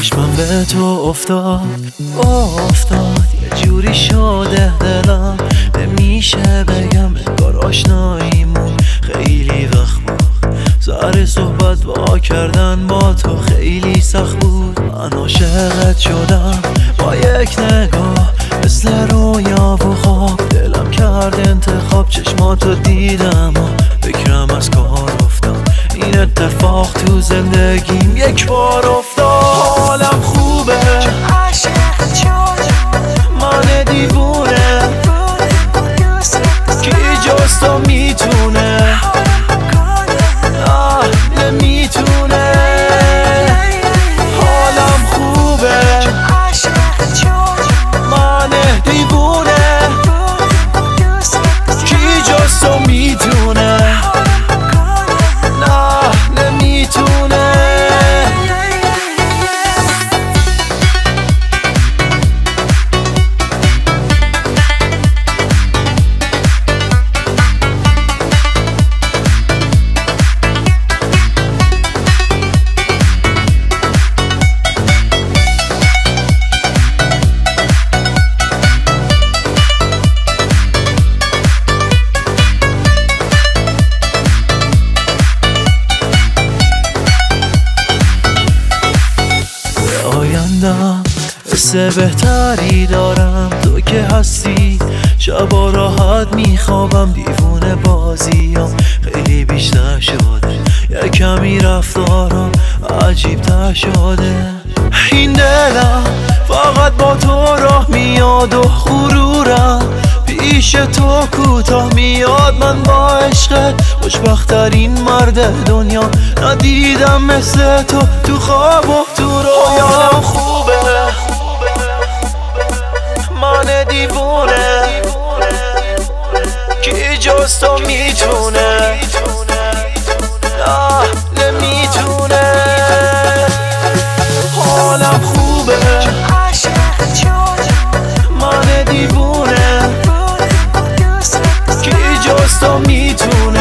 چشمم به تو افتاد یه جوری شده دلم نمیشه بگم انگار آشناییمون خیلی وقت بود. سر صحبت با کردن با تو خیلی سخت بود. من عاشقت شدم با یک نگاه مثل رویا و خواب. دلم کرد انتخاب چشماتو دیدم و فکرم از کار افتاد. این اتفاق تو زندگیم یک بار افتاد. حالم خوبه من دیوونه کی جز تو میتونه نمیتونه. حالم خوبه من دیوونه کی جز تو میتونه نمیتونه. حس بهتری دارم تو که هستی. شبا راحت میخوابم دیوونه بازیام خیلی بیشتر شده. یه کمی رفتارم عجیب تر شده. این دلم فقط با تو راه میاد و غرورم پیش تو کوتاه میاد. من با عشقت خوشبخت‌ترین مرد دنیا ندیدم مثل تو خواب و تو رویام. خوبه من دیوونه کی جز تو میتونه نمیتونه. حالم خوبه من دیوونه کی جز تو میتونه